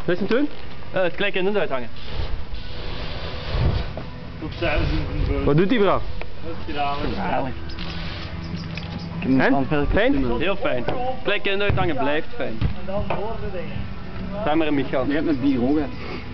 Wat is hem doen? Het klikken in de uithangen. Tot 1000 boven. Wat doet hij bro? Dat is gedaan. Eigenlijk. En? Fijn? Heel fijn. Klikken in de uithangen blijft fijn. En dan hoorde dingen. Zijn maar een Michael. Je hebt met bier ook, hè.